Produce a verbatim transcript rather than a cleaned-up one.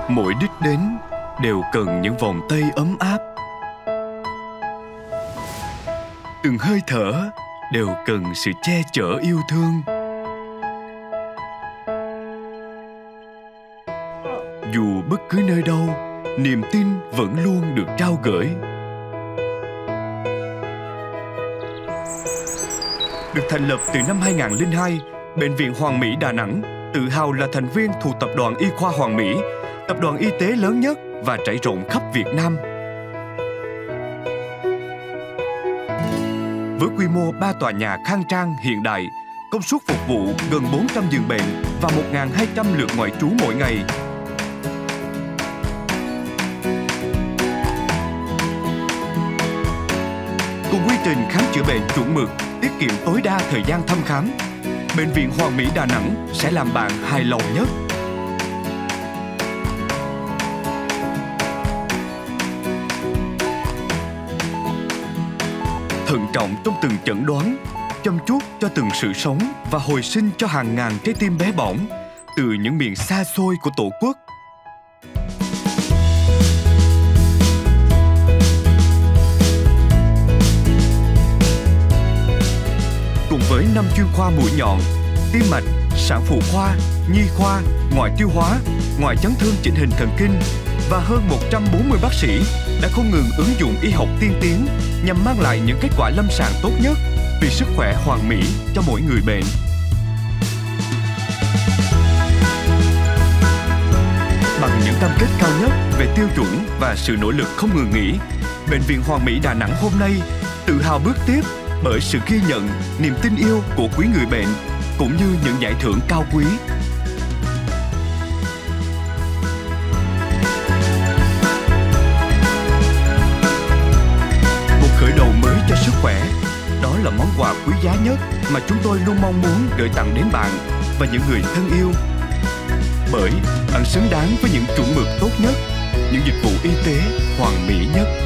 Mỗi đích đến đều cần những vòng tay ấm áp. Từng hơi thở đều cần sự che chở yêu thương. Dù bất cứ nơi đâu, niềm tin vẫn luôn được trao gửi. Được thành lập từ năm hai nghìn không trăm lẻ hai, Bệnh viện Hoàng Mỹ Đà Nẵng tự hào là thành viên thuộc Tập đoàn Y khoa Hoàng Mỹ, tập đoàn y tế lớn nhất và trải rộng khắp Việt Nam. Với quy mô ba tòa nhà khang trang hiện đại, công suất phục vụ gần bốn trăm giường bệnh và một nghìn hai trăm lượt ngoại trú mỗi ngày. Cùng quy trình khám chữa bệnh chuẩn mực, tiết kiệm tối đa thời gian thăm khám, Bệnh viện Hoàng Mỹ Đà Nẵng sẽ làm bạn hài lòng nhất. Thận trọng trong từng chẩn đoán, chăm chút cho từng sự sống và hồi sinh cho hàng ngàn trái tim bé bỏng từ những miền xa xôi của Tổ quốc. Cùng với năm chuyên khoa mũi nhọn, tim mạch, sản phụ khoa, nhi khoa, ngoại tiêu hóa, ngoại chấn thương chỉnh hình thần kinh và hơn một trăm bốn mươi bác sĩ đã không ngừng ứng dụng y học tiên tiến nhằm mang lại những kết quả lâm sàng tốt nhất vì sức khỏe hoàn mỹ cho mỗi người bệnh. Bằng những cam kết cao nhất về tiêu chuẩn và sự nỗ lực không ngừng nghỉ, Bệnh viện Hoàng Mỹ Đà Nẵng hôm nay tự hào bước tiếp bởi sự ghi nhận, niềm tin yêu của quý người bệnh cũng như những giải thưởng cao quý. Một khởi đầu mới cho sức khỏe, đó là món quà quý giá nhất mà chúng tôi luôn mong muốn gửi tặng đến bạn và những người thân yêu. Bởi bạn xứng đáng với những chuẩn mực tốt nhất, những dịch vụ y tế hoàn mỹ nhất.